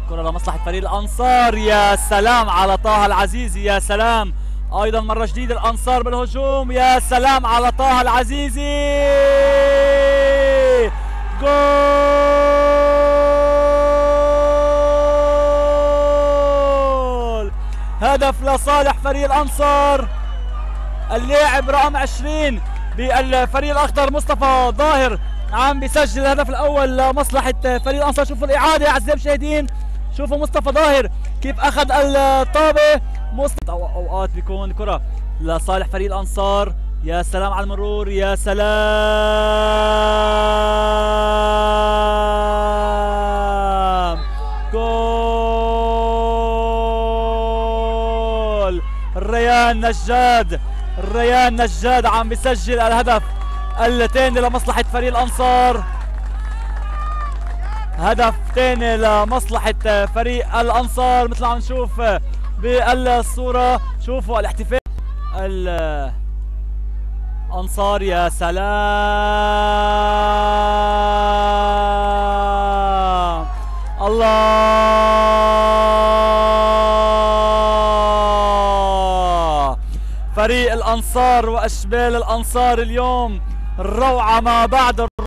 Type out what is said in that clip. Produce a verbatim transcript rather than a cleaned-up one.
كرة لمصلحة فريق الأنصار. يا سلام على طه العزيزي، يا سلام. أيضا مرة جديدة الأنصار بالهجوم. يا سلام على طه العزيزي. جول! هدف لصالح فريق الأنصار. اللاعب رقم عشرين بالفريق الأخضر مصطفى ظاهر عم بيسجل الهدف الأول لمصلحة فريق الأنصار. شوفوا الإعادة يا أعزائي المشاهدين، شوفوا مصطفى ظاهر كيف أخذ الطابة. مصطفى أوقات بيكون كرة لصالح فريق الأنصار. يا سلام على المرور، يا سلام. جول! الريان نجاد، الريان نجاد عم بيسجل الهدف الثاني لمصلحة فريق الأنصار. هدف ثاني لمصلحة فريق الأنصار مثل ما عم نشوف بالصورة. شوفوا الاحتفال الأنصار. يا سلام، الله. فريق الأنصار وأشبال الأنصار اليوم روعة ما بعد